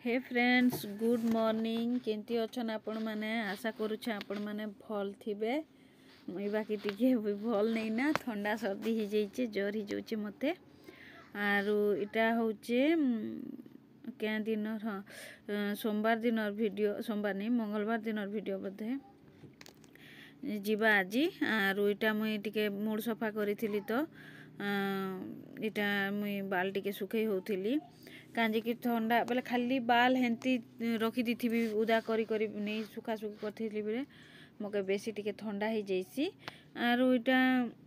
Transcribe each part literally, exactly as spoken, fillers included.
हे friends good morning केंती अच्छन आपण माने आशा करूछे आपण माने भल थिबे मुई बाकी टिके भी भल नहीं ना ठंडा सर्दी ही जाइए जर ही जाउछे मते आरो इटा होचे क्या दिन हाँ सोमवार दिन वीडियो सोमवार नहीं मंगलवार दिन वीडियो बधे जीवा आज आरो इटा मुई टिके मूड सफा करी थी तो इटा मुई बाल टिके सुखई होउथिली कांजे कि ठंडा बोले खाली बाल हेंती रखी दी थी उदा करी करी नहीं सुखा सुखी करथि बेले मके बेसी टिके ठंडा ही जाइसी आरो इटा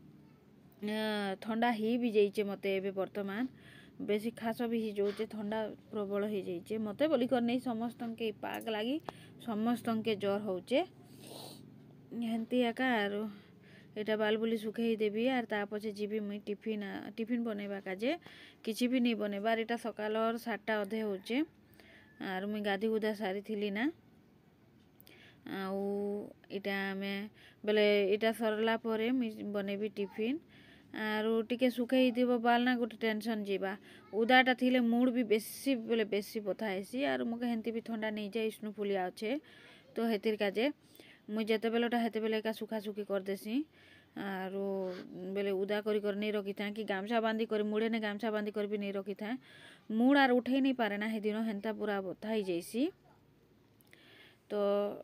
ठंडा ही भी जाइए मते एबे वर्तमान बेसी खास भी ही जाउछे ठंडा प्रबल ही जाइए मते बोली कर नहीं समस्त के पाग लागी समस्त के ज्वर होचे हेंती एका आरो एटा बाल बुली सुखई देवी आर ता पछे जीवी मुई टिफिन टिफिन बनेबा काजे किछि भी नहीं बनेबार एटा सकाल और सातटा अधे होचे आर मुई गाधी गुदा सारी थिली ना आउ इटा में बेले इटा सरला परे मुई बनेबी टिफिन आरो टिके सुखई दिबो बाल ना गोटे टेंशन जीवा उदाटा थिले मूड भी बेसी बेले बेसी बथा हेसी आरो मके हेंती भी ठंडा नहीं जाए स्नो फुलिया अच्छे तो हेतिर काजे मुई जेते बेलेटा हेते बेले का सुखा सुखी कर देसी आरो बेले उदा करी कर नहीं रखी था कि गामछा बांधी कर मुड़े ने गामछा बांधी कर भी नहीं रखी था मूड आर उठे नहीं पारे ना हे दिन हेंता पूरा बथा ही जाइसी तो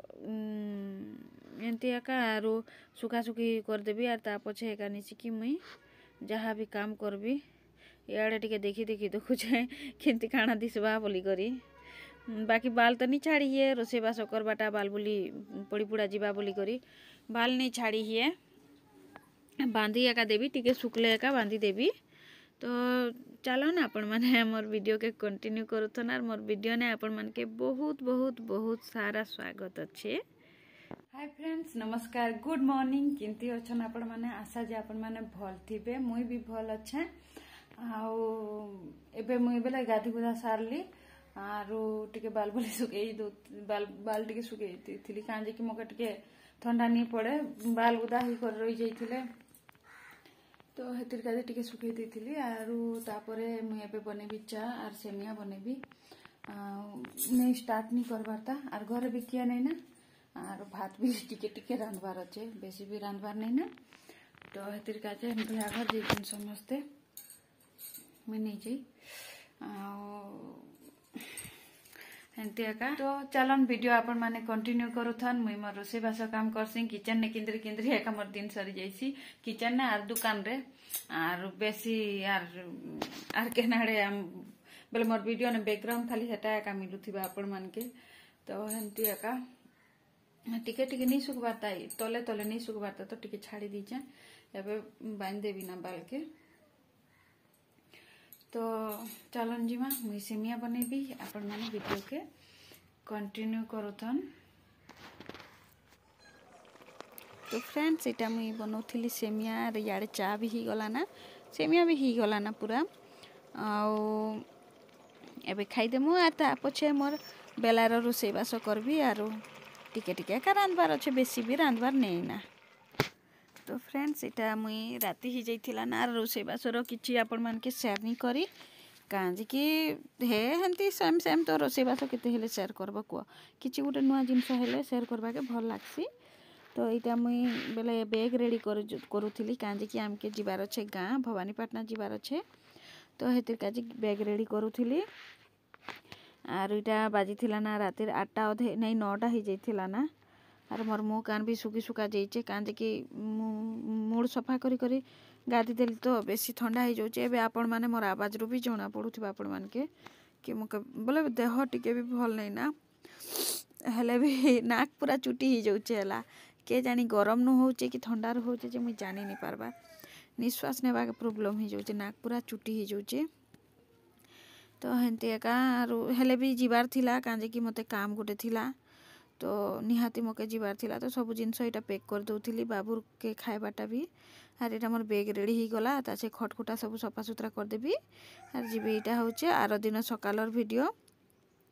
एंती एका आरो सुखा सुखी कर देबी आर ता पछे एका निसी कि मुई जहाँ भी काम करबी याडे टिके देखी देखी देखुछे केंती खाना दिसबा बोली करी बाकी बाल तो नहीं छाड़ी है रोसे बास करवाटा बाल बोली पड़ी पुड़ा जीवा बोली करी बाल नहीं छाड़ी है बांधी एका देवी टिके सुखले एका बांधी देवी तो चलो ना आपण माने मोर वीडियो के कंटिन्यू करूथन और मोर वीडियो ने आपण मान के बहुत बहुत बहुत सारा स्वागत अच्छे। हाय फ्रेंड्स नमस्कार गुड मॉर्निंग केंती अच्छन आपण माने आशा जे आपण माने भल थिबे मुई भी भल अच्छे आउ एबे मुई बेले गाधी गुदा सारली आरो टिके बाल बोली सुखई दो बाल बाल टिके सुखई थी काजे कि मके टिके ठंडा नहीं पड़े बाल उदा ही कर रही जाइथिले तो हेतिर काजे टिके सुखई देथिली आरो तापरे मुई एबे बनेबी चा आर सेमिया बनेबी नहीं स्टार्ट नहीं करबारता आर घरे भी किया नहीं ना आर भात भी टिके टिके रांधबार अच्छे बेसी भी रांधबार नहीं ना तो हेतिर काजे बिहा घर जैथिन समस्ते मुई नहीं जाई हेंती एका तो चलन वीडियो आपण माने कंटिन्यू करूथन मुई मोर रोसे बास काम करसी किचन ने किंद्री किंद्री एका मोर दिन सरी जाइसी किचन ने आर दुकान रे आर बेसी आर आर केनाडे बेले मोर वीडियो ने बैकग्राउंड खाली हेटा एका मिलुथिबा आपण मान के तो हेंती एका टिके टिके नहीं सुखबारता तले तले नहीं सुखबारता तो टिके छाड़ी दीचे एबे बांध देबी ना बाल के तो चलन जीमा मुई सेमिया बनेबी आपण माने वीडियो के कंटिन्यू करूथन। तो फ्रेंड्स एटा मुई बनौथिली सेमिया रे याडे चा भी ही गला ना सेमिया भी ही गला ना पूरा आउ एबे खाई देमु आ ता पछे मोर बेलार रोसे बास करबी आरो टिके टिके का रांधबार अच्छे बेसी भी रांधबार नहीं ना तो फ्रेंड्स इटा मुई राति ही जाइथिला ना रोसे बासर किछि आपण मान के शेयर नहीं करी कांजे कि हे हेंती सेम सेम तो रोसे बास केते हेले शेयर करबो को किछि गुटे नुआ जिंस हेले शेयर करबा के भल लागसी तो इटा मुई बेले बैग रेडी कर करूथिली कांजे कि आमके जिबार अच्छे गाँ भवानीपाटना जिबार अच्छे तो हेतिर काजे बैग रेडी करूथिली आर इटा बाजिथिला ना रातिर आठटा अधे नहीं नौटा ही जाइथिला ना आर मोर मुँह कान भी सुखी सुखा जाइए कांजे कि मूड सफा करी करी गाधी देली तो बेसी ठंडा हो जाउछे एबे आपण माने मोर आवाज रू भी जना पड़ुथिबा आपण मान के कि मके बोले देह टिके भी भल नहीं ना हेले भी नाक पूरा चुटी ही जाउछे हला के जानी गरम न होउछे कि ठंडा रो होउछे जे मुई जानी नहीं पारबा निश्वास नेबा के प्रॉब्लम ही जाउछे नाक पूरा चुटी ही जाउछे तो हेंती एका आरो हेले भी जीवार थिला कांजे कि मते काम गोटे थिला तो निहाती मके जीवार थिला तो सब जिनस एटा पैक कर दउथिली बाबू के खाइबाटा भी are Etah more bag ready ही गला तासे खटखुटा सब सफा सुतरा कर देबी आर जीबी एटा होचे आरो दिन सकालर वीडियो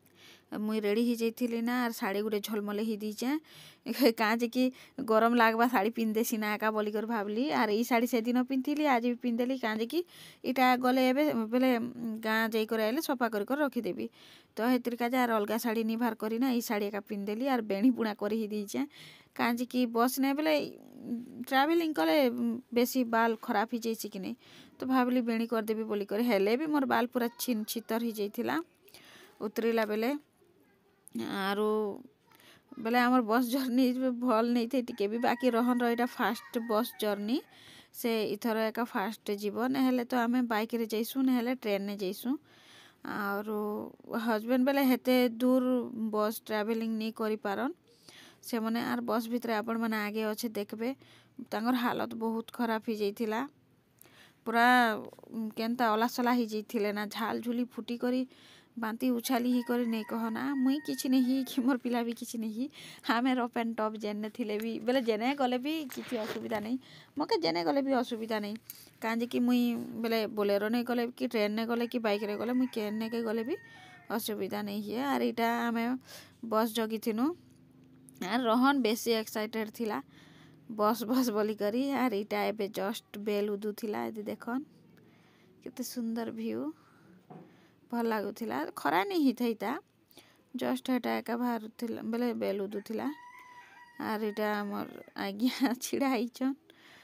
मुई रेडी ही जाइली ना आर शाढ़ी गुटे झलमले ही दीचे काँ जे कि गरम लागबा शाढ़ी पिंधेसी ना एका बोलिकर भावली आर ई शाढ़ी से दिन पिंधिली आज भी पिंधेली काँ जे कि इटा गले एबे बेले गाँ जाइकर आइले सफा कर रखीदेवी तो हेतिर काजे आर अलगा शाढ़ी नी बाहर करी ना ई शाढ़ी एका पिंधेली आर बेणी बुणा कर ही दीचे काँ जे कि बस ने बेले ट्रावेलिंग कले बेसी बाल खराब ही जाइए कि नहीं तो भावली बेणी करदेवी बोलिकर हेले भी मोर बाल पूरा छिन छितर ही जाइथिला उतरिला बेले आरो बेले आमर बस जर्नी भल नहीं थे टिके भी बाकी रहन रहा फास्ट बस जर्नी से इथर एका फास्ट जीव नहेले तो आमे बाइक रे जाइसु नहेले ट्रेन ने जाइसु और हस्बैंड बेले हेते दूर बस ट्रावेलिंग नहीं करि पारन से मने आर बस भितर आपण माने आगे अच्छे देखबे तांगर हालत बहुत खराब ही जाइथिला पूरा केनता अलासला ही जाइथिले ना झाल झुली फुटी करी बांती उछाली ही करी नहीं कहना मुई किछि नहीं कि मोर पिला भी किछि नहीं हमें रफ एंड टप जेने थिले भी बेले जेने गले भी किछि असुविधा नहीं मके जेने गले भी असुविधा नहीं कांजे कि मुई बेले बोलेरो ने गले कि ट्रेन ने गले कि बाइक रे गले मुई केने के गले भी असुविधा नहीं है आर इटा हमें बस जगी थिनु आर रोहन बेसी एक्साइटेड थिला बस बस बोली करी आर इटा एबे जस्ट बेल उदू थिला यदि देखन केते सुंदर व्यू भल लगुला खरा नहीं ही था जस्ट हेटा एका बाहर थिला बेले बेल उदू थिला आर इटा हमर आज्ञा छिड़ा आइछन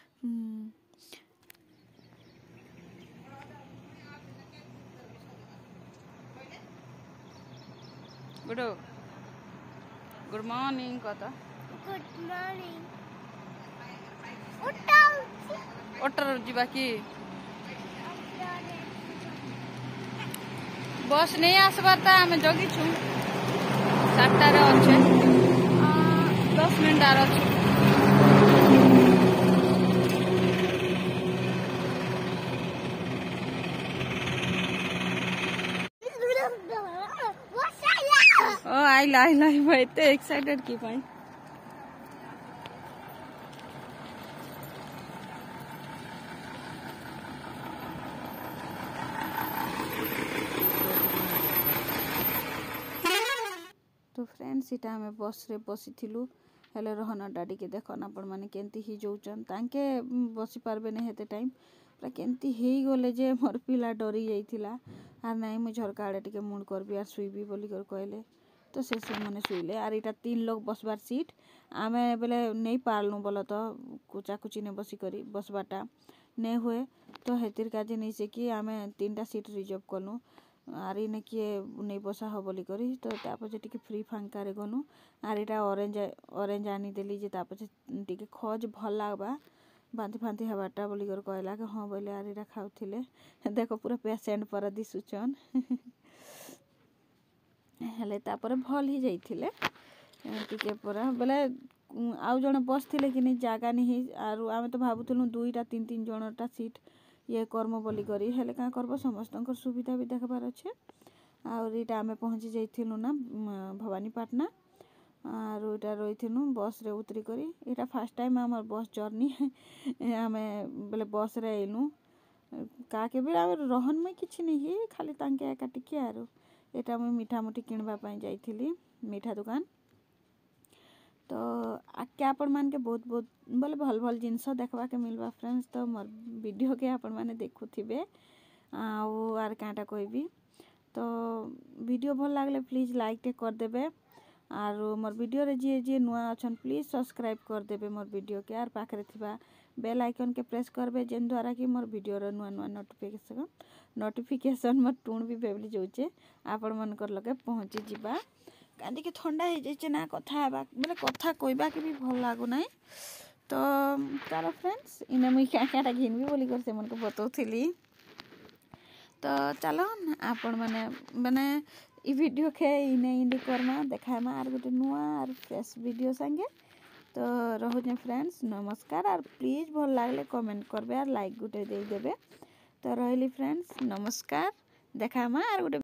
गुड गुड मॉर्निंग कत गुड मॉर्निंग ओटर जीवा की बस नहीं आसबार ता हमें जगी छु सातटा रे अच्छे दस मिनट आर अच्छे ओ आइला आइला भाई ते एक्साइटेड की पाई तो फ्रेंड्स इटा हमें बस रे बसी थिलु हेले रहना डाडी के देखन आपण माने केंती ही जोचन तांके बसी पारबे ने हेते टाइम पूरा केंती हेई गले जे मोर पिला डरी जाइथिला आर नाही मु झरका आड़े टिके मुंड करबी आर सुईबी बोली कर कहले तो से से मने सुईले आर इटा तीन लोग बसबार सीट आमे बेले नहीं पारलु बोलो तो कुचा कुची ने बसी करी बसबाटा ने हुए तो हेतिर काजे नहीं से कि आमे तीनटा सीट रिजर्व कलु आर इने किए नहीं बसा हो बोली करी तो तापछे टिके फ्री फांका रे गनु आर इटा ऑरेंज ऑरेंज आनी देली जे तापछे टिके खोज भल लागबा बांती फांती हबाटा बोली कर कहला कि हां बोले आर इटा खाउथिले देखो पूरा पेशेंट पर दिसुचन हेले तापर भल ही जाइथिले टिके पूरा बेले आउ जण बसथिले कि नहीं जागा नहीं आर आमे तो भाबुथलु दुईटा तीन तीन जनटा सीट ये कर्म बोली करी हेले का करब समस्त सुविधा भी देखबार अच्छे और इटा आमे पहुँची जाइथिलु ना भवानीपाटना आर इटा रहीथिनु बस रे उतरी करी इटा फर्स्ट टाइम हमर बस जर्नी आमे बेले बस रे आइनु का के भी आमे रहन में किछि नहीं खाली तांके एका टिके आरो एटा मैं मीठा मुठी किनबा पई जाइथिली मीठा दुकान तो आके आपण मान के बहुत बहुत बोले भल भल जिनस देखवा के मिलवा फ्रेंड्स तो मोर वीडियो के आपण माने देखुथिबे आउ आर काटा कहबी तो वीडियो भल लागले प्लीज लाइक टे कर देबे आर मोर वीडियो रे जे जे नुआ अछन प्लीज सब्सक्राइब कर देबे मोर वीडियो के आर पाखरे थिबा बेल आइकन के प्रेस करबे जेन द्वारा कि मोर वीडियो रे नुआ नुआ नोटिफिकेशन नोटिफिकेशन मोर टूण भी बेबली जाउचे आपण मन कर लगे पहुंची जिबा कांदी के ठंडा हो जाइए ना कथा बोले कथा कहबा के भी भल लागू ना तो तार फ्रेंड्स इने मुई क्या क्या घिनबी बोली कर से मन को बताउथली तो चलो आपण माने माने ई वीडियो के इने इंडी करमा देखामा आर गोटे नुआ आर फ्रेश वीडियो संगे तो रहुजे फ्रेंड्स नमस्कार आर प्लीज भल लागले कमेंट करबे आर लाइक गोटे दे देबे तो रहली फ्रेंड्स नमस्कार देखामा आर गोटे